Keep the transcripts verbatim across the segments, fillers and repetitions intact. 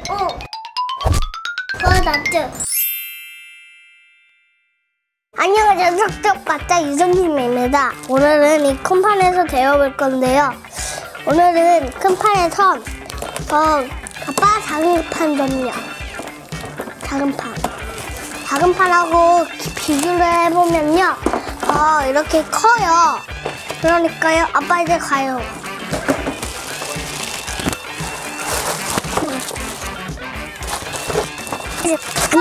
어. 어, 나도. 안녕하세요. 석적바짝 유정님입니다. 오늘은 이 큰 판에서 데워볼 건데요. 오늘은 큰 판에서 어, 아빠 작은 판 좀요. 작은 판. 작은 판하고 비교를 해보면요. 어, 이렇게 커요. 그러니까요. 아빠 이제 가요. 이제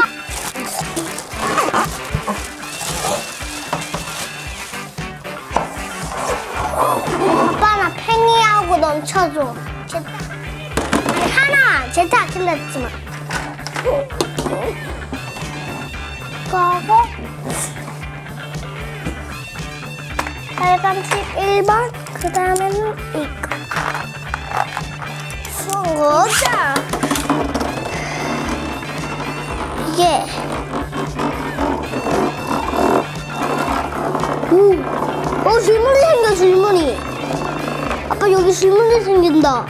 아빠 나 팽이하고 넘쳐줘. 제타. 하나. 제타 틀렸지만. 이거하고 빨간색 일 번. 그 다음에는 이거. 수고자. 이게 오, 어 줄무늬 생겨. 줄무늬. 아빠 여기 줄무늬 생긴다.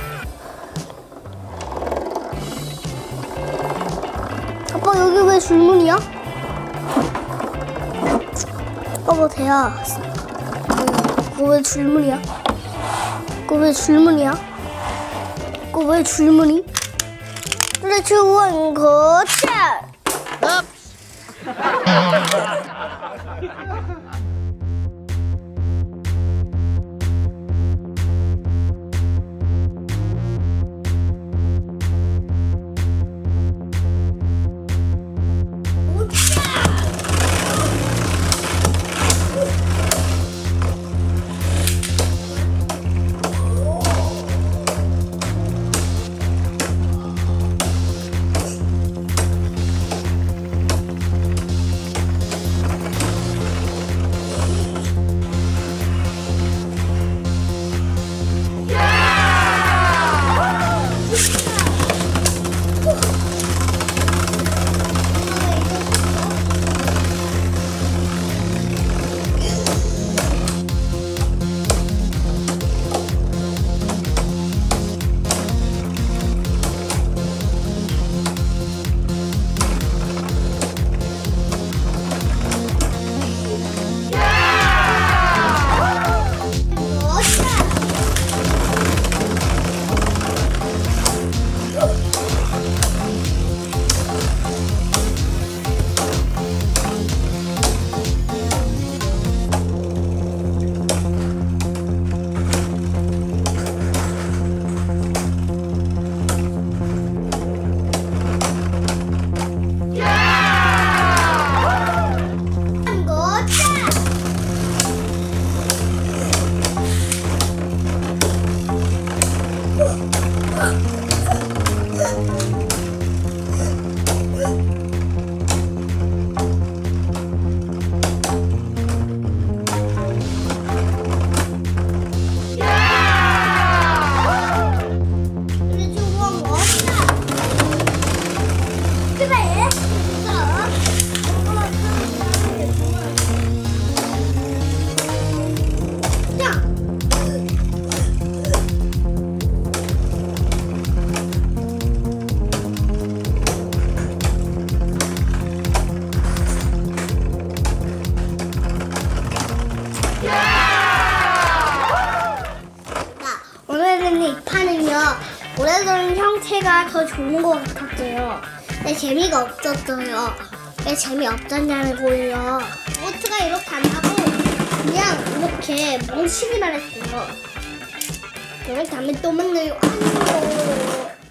아빠 여기 왜 줄무늬야? 아빠 대야. 이거 왜 줄무늬야? 이거 왜 줄무늬야? 이거 왜 줄무늬? 그래 좋은 거자. 오늘은 이 판은요, 오래된 형태가 더 좋은 것 같았어요. 근데 재미가 없었어요. 왜 재미없었냐고요. 보트가 이렇게 안 하고 그냥 이렇게 뭉치기만 했어요. 그럼 다음에 또 만나요. 안녕.